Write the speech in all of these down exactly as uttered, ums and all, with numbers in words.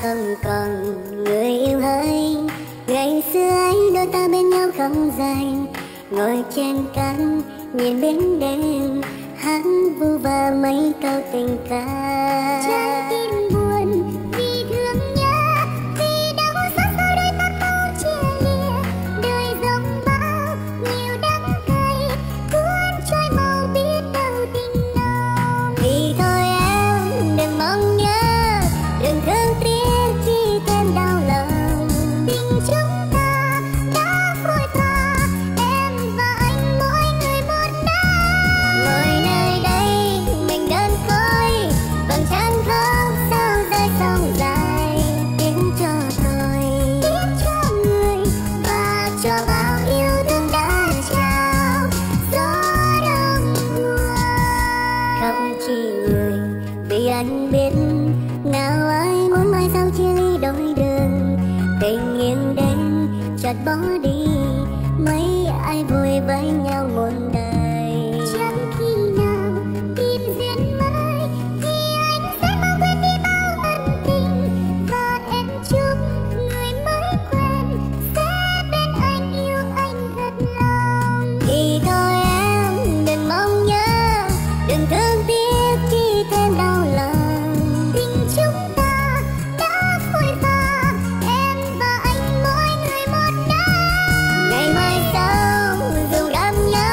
không còn người yêu hỡi. Ngày xưa ấy đôi ta bên nhau không dài, ngồi trên cánh nhìn biển đêm, hát vu vơ mấy câu tình ca. Trái tim buồn vì thương nhớ, vì đau xót sau đôi ta mau chia lìa. Đời rông bão nhiều đắng cay, cuốn trôi màu biết đâu tình nồng. Thì thôi em đừng mong nhớ, đừng thương tiếc chi thêm đau lòng. Tình chúng ta đã phôi pha, em và anh mỗi người một nơi. Ngồi nơi đây mình đơn côi, vầng trăng khóc sao rơi sông dài. Tiếc cho tôi, Tiếc cho người và cho bao yêu thương đã trao gió đông buồn. Không chỉ người vì anh biết nào ai muốn mai sau chia ly đôi đường. Tình nghiêng đến chợt bỏ đi, mấy ai vui với nhau muôn đời. chẳng khi nào tìm duyên mới, thì anh sẽ mau quên đi bao ân tình. Và em chúc người mới quen sẽ bên anh, yêu anh thật lòng. Thì thôi em đừng mong nhớ, đừng thương tiếc chi thêm đau lòng. Tình chúng ta đã phôi pha, em và anh mỗi người một nơi. Ngày mai sau dù đắm nhớ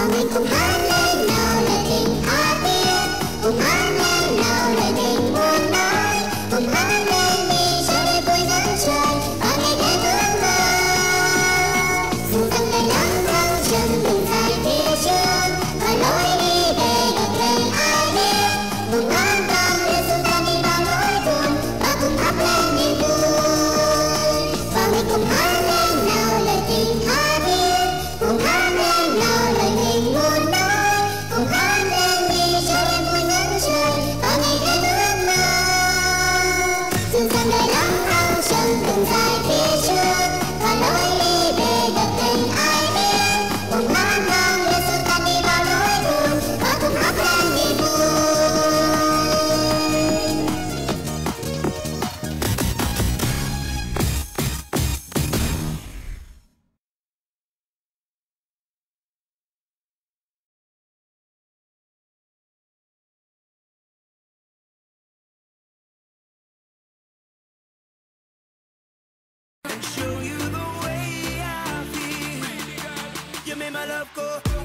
mình cùng hát lên nào lời tình tha thiết, cùng hát lên nào lời tình muốn nói, cùng hát lên đi cho đời vui dẫn trời và ngày thêm ước mơ. Dù rằng ngày nắng thăng trầm từng dài phía trước và lối đi về gặp lên ai biết, cùng an tâm để dù ta đi vào lối buồn và cùng thắp lên niềm vui. Và mình cùng hát lên nào lời tình tha thiết, cùng hát lên nào lời mình muốn nói, cùng hát lên đi cho đêm vui ngất trời và ngày thêm ước mơ. Dù rằng đời lắm thăng trầm từng dài phía trước và lối đi về gặp tên ai biết, cùng hát vang để dù ta đi vào lối buồn và cùng hát lên niềm vui. Show you the way I feel. You made my love go